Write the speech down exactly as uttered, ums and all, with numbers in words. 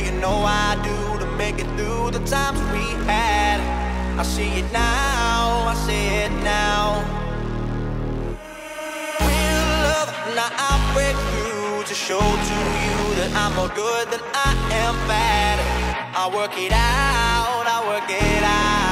you know I do to make it through the times we had. I see it now, I see it now. Real love, now I'll break through to show to you that I'm more good than I am bad. I work it out, I work it out.